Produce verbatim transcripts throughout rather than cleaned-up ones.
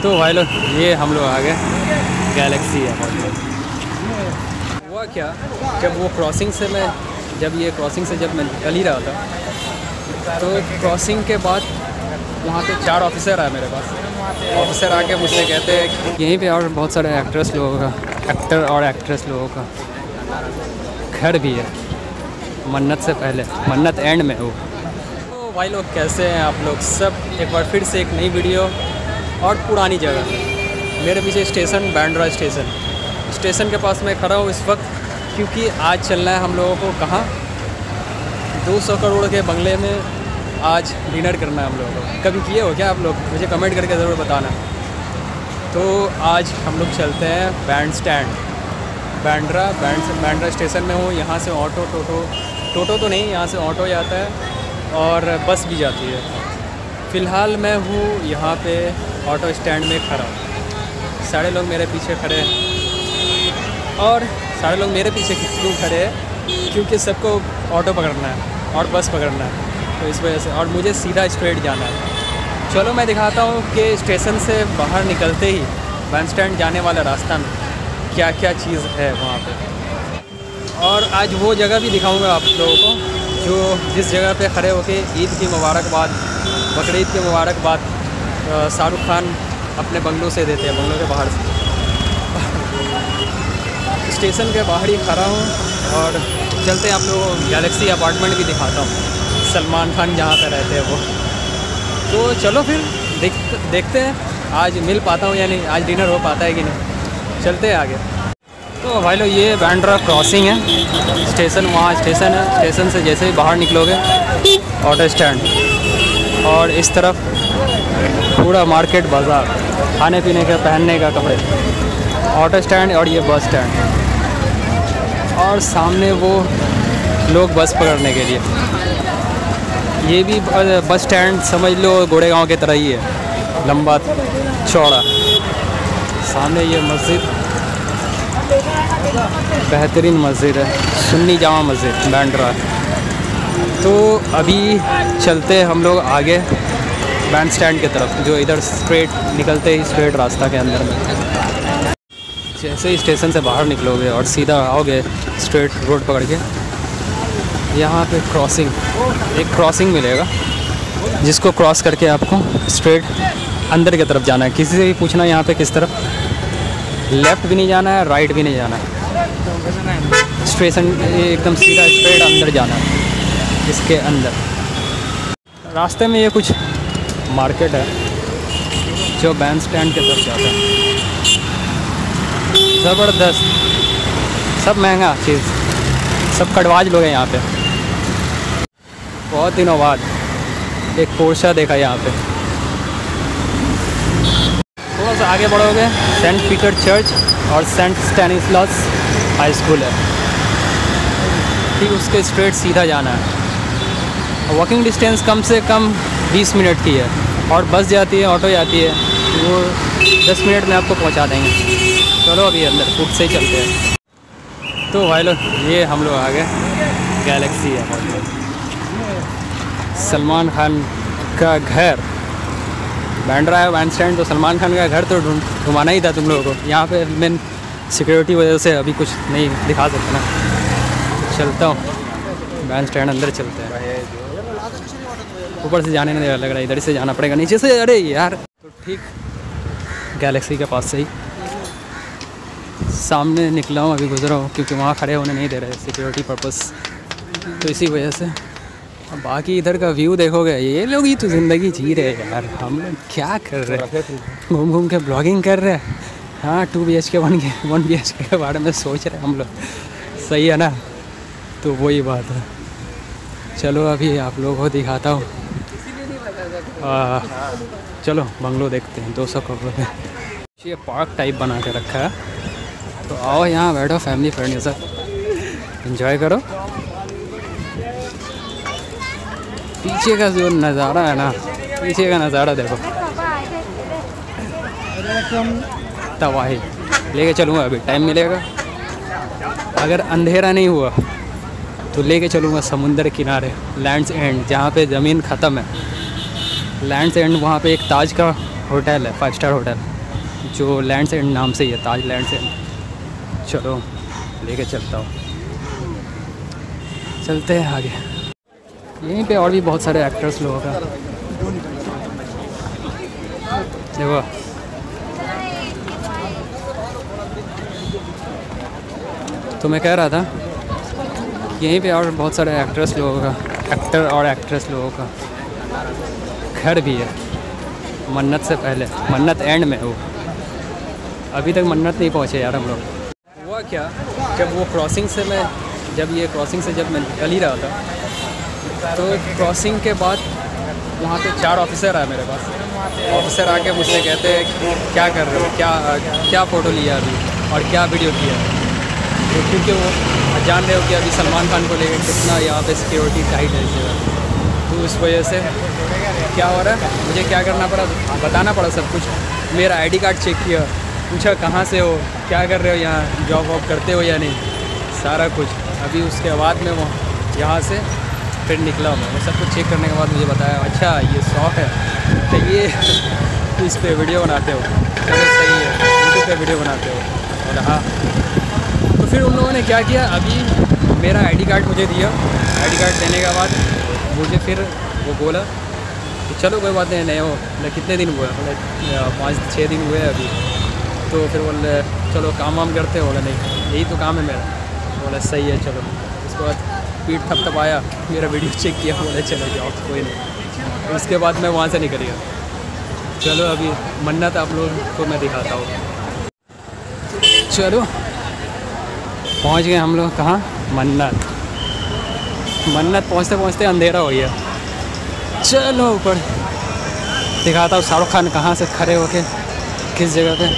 तो भाई लोग ये हम लोग आ गए गैलेक्सी एयरपोर्ट। हुआ क्या, जब वो क्रॉसिंग से मैं जब ये क्रॉसिंग से जब मैं निकल ही रहा था तो क्रॉसिंग के बाद वहाँ पे चार ऑफिसर आए मेरे पास। ऑफिसर आके मुझसे कहते हैं यहीं पे और बहुत सारे एक्ट्रेस लोगों का एक्टर और एक्ट्रेस लोगों का घर भी है, मन्नत से पहले, मन्नत एंड में हो। तो भाई लोग कैसे हैं आप लोग सब, एक बार फिर से एक नई वीडियो और पुरानी जगह। मेरे पीछे स्टेशन बांद्रा स्टेशन स्टेशन के पास मैं खड़ा हूँ इस वक्त, क्योंकि आज चलना है हम लोगों को कहाँ, दो सौ करोड़ के बंगले में आज डिनर करना है हम लोगों को। कभी किए हो क्या आप लोग? मुझे कमेंट करके ज़रूर बताना। तो आज हम लोग चलते हैं Bandstand, Bandra band Bandra station में हूँ। यहाँ से ऑटो टोटो टोटो तो नहीं, यहाँ से ऑटो जाता है और बस भी जाती है। फ़िलहाल मैं हूँ यहाँ पे ऑटो स्टैंड में खड़ा। सारे लोग मेरे पीछे खड़े हैं और सारे लोग मेरे पीछे क्यों खड़े हैं? क्योंकि सबको ऑटो पकड़ना है और बस पकड़ना है, तो इस वजह से, और मुझे सीधा स्ट्रेट जाना है। चलो मैं दिखाता हूँ कि स्टेशन से बाहर निकलते ही बैंड स्टैंड जाने वाला रास्ता में क्या क्या चीज़ है वहाँ पे। और आज वो जगह भी दिखाऊंगा आप लोगों को जो जिस जगह पे खड़े होके ईद की मुबारकबाद, बकरीद की मुबारकबाद शाहरुख खान अपने बंगलों से देते हैं, बंगलों के बाहर से। स्टेशन के बाहर ही खड़ा हूँ और चलते हैं आप लोगों को गैलेक्सी अपार्टमेंट भी दिखाता हूँ, सलमान खान जहाँ पे रहते हैं वो। तो चलो फिर देख देखते हैं आज मिल पाता हूँ या नहीं, आज डिनर हो पाता है कि नहीं। चलते हैं आगे। तो भाई लोग ये बांद्रा क्रॉसिंग है, स्टेशन वहाँ स्टेशन है। स्टेशन से जैसे ही बाहर निकलोगे ऑटो स्टैंड, और इस तरफ पूरा मार्केट बाज़ार, खाने पीने का, पहनने का कपड़े, ऑटो स्टैंड और ये बस स्टैंड, और सामने वो लोग बस पकड़ने के लिए। ये भी बस स्टैंड समझ लो गोड़ेगांव की तरह ही है, लंबा चौड़ा। सामने ये मस्जिद, बेहतरीन मस्जिद है, सुन्नी जामा मस्जिद बांद्रा। तो अभी चलते हैं हम लोग आगे बैंड स्टैंड की तरफ, जो इधर स्ट्रेट निकलते ही स्ट्रेट रास्ता के अंदर में। जैसे ही स्टेशन से बाहर निकलोगे और सीधा आओगे स्ट्रेट रोड पकड़ के, यहाँ पे क्रॉसिंग, एक क्रॉसिंग मिलेगा जिसको क्रॉस करके आपको स्ट्रेट अंदर की तरफ जाना है। किसी से भी पूछना यहाँ पे किस तरफ, लेफ़्ट भी नहीं जाना है, राइट भी नहीं जाना है, स्टेशन एकदम सीधा स्ट्रेट अंदर जाना है। इसके अंदर रास्ते में ये कुछ मार्केट है जो बैंड स्टैंड की तरफ जाता है। ज़बरदस्त, सब महंगा चीज़, सब कड़वाज लोग हैं यहाँ पे। बहुत दिनों बाद एक पोर्शा देखा यहाँ पे। थोड़ा सा आगे बढ़ोगे सेंट पीटर चर्च और सेंट स्टैनिस्लास हाई स्कूल है, ठीक उसके स्ट्रेट सीधा जाना है। वॉकिंग डिस्टेंस कम से कम बीस मिनट की है, और बस जाती है, ऑटो जाती है, वो दस मिनट में आपको पहुंचा देंगे। चलो अभी अंदर फुट से ही चलते हैं। तो भाई लोग ये हम लोग आ गए गैलेक्सी एयरपोर्ट। सलमान खान का घर बांद्रा है, बैंड स्टैंड, तो सलमान खान का घर तो घुमाना ही था तुम लोगों को। यहाँ पे मैं सिक्योरिटी वजह से अभी कुछ नहीं दिखा सकता ना। चलता हूँ बैंड स्टैंड, अंदर चलते हैं। ऊपर से जाने नहीं लग रहा है, इधर से जाना पड़ेगा नीचे से। अरे यार, तो ठीक गैलेक्सी के पास से ही सामने निकला हूँ, अभी गुजरा हूँ, क्योंकि वहाँ खड़े होने नहीं दे रहे सिक्योरिटी पर्पस, तो इसी वजह से। अब बाकी इधर का व्यू देखोगे, ये लोग ही तो ज़िंदगी जी रहे हैं यार, हम लोग क्या कर रहे हैं, घूम घूम के ब्लॉगिंग कर रहे हैं। हाँ, two B H K one K one B H K के बारे में सोच रहे हैं हम लोग, सही है ना? तो वही बात है। चलो अभी आप लोगों को दिखाता हूँ, चलो बंगलो देखते हैं। दो सौ करोड़ में ये पार्क टाइप बना के रखा है, तो आओ यहाँ बैठो फैमिली फ्रेंड के साथ, एंजॉय करो। पीछे का जो नज़ारा है ना, पीछे का नज़ारा देखो, तबाही। लेके चलूँगा, अभी टाइम मिलेगा, अगर अंधेरा नहीं हुआ तो लेके चलूँगा समुंदर किनारे, लैंड्स एंड, जहाँ पे ज़मीन ख़त्म है। लैंड्स एंड, वहाँ पे एक ताज का होटल है, फाइव स्टार होटल, जो लैंड्स एंड नाम से ही है, ताज लैंड्स एंड। चलो लेके चलता हूँ, चलते हैं आगे। यहीं पे और भी बहुत सारे एक्टर्स लोग हैं। देखो तो मैं कह रहा था यहीं पे और बहुत सारे एक्ट्रेस लोगों का एक्टर और एक्ट्रेस लोगों का घर भी है। मन्नत से पहले, मन्नत एंड में हो, अभी तक मन्नत नहीं पहुँचे यार हम लोग। हुआ क्या, जब वो क्रॉसिंग से मैं जब ये क्रॉसिंग से जब मैं निकल ही रहा था तो क्रॉसिंग के बाद वहाँ पे चार ऑफिसर आए मेरे पास। ऑफिसर आके मुझसे कहते हैं कि क्या कर रहे हो, क्या क्या फ़ोटो लिया अभी और क्या वीडियो किया। तो क्योंकि वो जान रहे हो कि अभी सलमान खान को लेकर कितना यहाँ पे सिक्योरिटी टाइट है इस जगह, तो उस वजह से क्या हो रहा है, मुझे क्या करना पड़ा, बताना पड़ा सब कुछ। मेरा आईडी कार्ड चेक किया, पूछा कहाँ से हो, क्या कर रहे हो यहाँ, जॉब वॉब करते हो या नहीं, सारा कुछ। अभी उसके बाद में वो यहाँ से फिर निकला मैं, वो सब कुछ चेक करने के बाद मुझे बताया अच्छा ये शौक है तो ये तो इस पर वीडियो बनाते हो, चलो सही है, यूट्यूब पे वीडियो बनाते हो। और हाँ, तो फिर उन लोगों ने क्या किया, अभी मेरा आईडी कार्ड मुझे दिया। आईडी कार्ड देने के बाद मुझे फिर वो बोला कि चलो कोई बात नहीं, नए हो, मतलब कितने दिन हुए, मतलब पाँच छः दिन हुए अभी। तो फिर बोले चलो काम वाम करते हो, बोला नहीं यही तो काम है मेरा। बोला सही है चलो। उसके बाद पीठ थपथपाया, मेरा वीडियो चेक किया, बोले चलो जाओ कोई नहीं। उसके बाद मैं वहाँ से निकल गया। चलो अभी मन्नत आप लोग को मैं दिखाता हूँ। चलो पहुँच गए हम लोग कहाँ, मन्नत। मन्नत पहुँचते पहुँचते अंधेरा हो गया। चलो ऊपर दिखाता हूँ शाहरुख खान कहाँ से खड़े होके किस जगह पे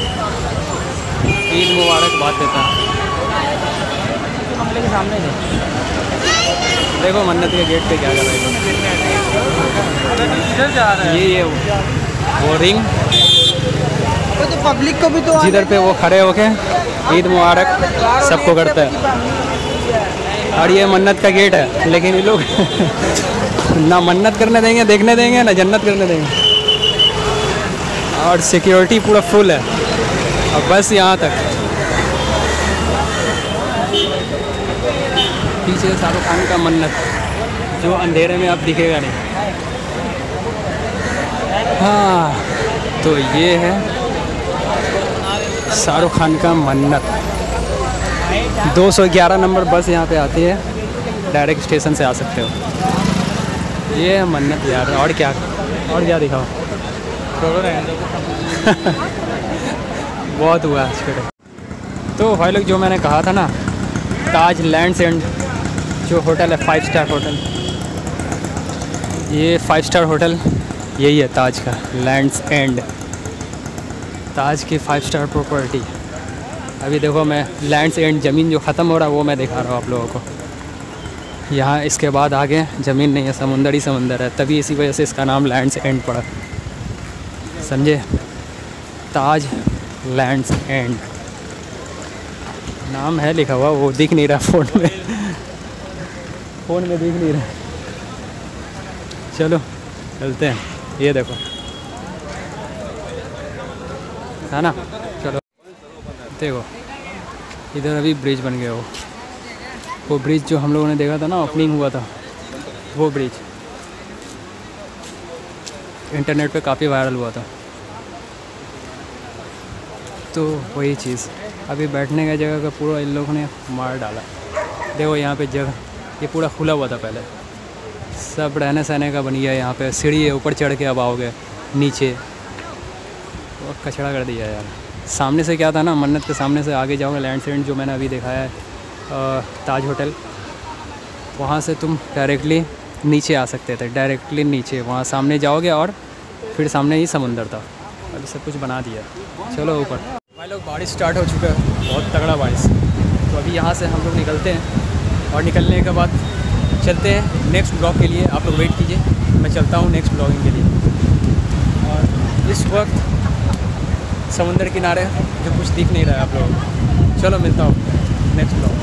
ईद मुबारक बात देता है। कमरे के सामने थे। देखो मन्नत के गेट पे क्या कर रहे हैं, ये ये वो रिंग, तो पब्लिक को भी तो जिधर पे वो खड़े होके ईद मुबारक सबको करता है। और ये मन्नत का गेट है, लेकिन ये लोग ना मन्नत करने देंगे, देखने देंगे, ना जन्नत करने देंगे। और सिक्योरिटी पूरा फुल है, और बस यहाँ तक। पीछे शाहरुख खान का मन्नत, जो अंधेरे में अब दिखेगा नहीं। हाँ, तो ये है शाहरुख खान का मन्नत। दो सौ ग्यारह नंबर बस यहाँ पे आती है, डायरेक्ट स्टेशन से आ सकते हो। ये है मन्नत यार, और क्या और क्या दिखाओ। बहुत हुआ आज। तो भाई लोग जो मैंने कहा था ना, ताज लैंड्स एंड जो होटल है, फाइव स्टार होटल, ये फाइव स्टार होटल यही है ताज का, लैंड्स एंड, ताज की फाइव स्टार प्रॉपर्टी। अभी देखो मैं लैंड्स एंड ज़मीन जो ख़त्म हो रहा है वो मैं दिखा रहा हूँ आप लोगों को। यहाँ इसके बाद आगे ज़मीन नहीं है, समुंदर ही समुंदर है, तभी इसी वजह से इसका नाम लैंड्स एंड पड़ा, समझे। ताज लैंड्स एंड नाम है लिखा हुआ, वो दिख नहीं रहा फ़ोन में फ़ोन में दिख नहीं रहा। चलो चलते हैं, ये देखो है ना। चलो देखो इधर अभी ब्रिज बन गया, वो वो ब्रिज जो हम लोगों ने देखा था ना, ओपनिंग हुआ था, वो ब्रिज इंटरनेट पे काफ़ी वायरल हुआ था। तो वही चीज़, अभी बैठने का जगह का पूरा इन लोगों ने मार डाला। देखो यहाँ पे जगह, ये पूरा खुला हुआ था पहले, सब रहने सहने का बन गया। यहाँ पे सीढ़ी है, ऊपर चढ़ के अब आओगे नीचे, तो कचरा कर दिया यार। सामने से क्या था ना, मन्नत के सामने से आगे जाओगे, लैंड्स एंड जो मैंने अभी दिखाया है ताज होटल, वहाँ से तुम डायरेक्टली नीचे आ सकते थे, डायरेक्टली नीचे वहाँ सामने जाओगे और फिर सामने ही समुंदर था। अभी सब कुछ बना दिया। चलो ऊपर भाई लोग, बारिश स्टार्ट हो चुका है, बहुत तगड़ा बारिश। तो अभी यहाँ से हम लोग निकलते हैं, और निकलने के बाद चलते हैं नेक्स्ट ब्लॉग के लिए। आप लोग वेट कीजिए, मैं चलता हूँ नेक्स्ट ब्लॉगिंग के लिए। और इस वक्त समुंदर किनारे जो कुछ दिख नहीं रहा है आप लोगों को। चलो मिलता हूँ नेक्स्ट ब्लॉग।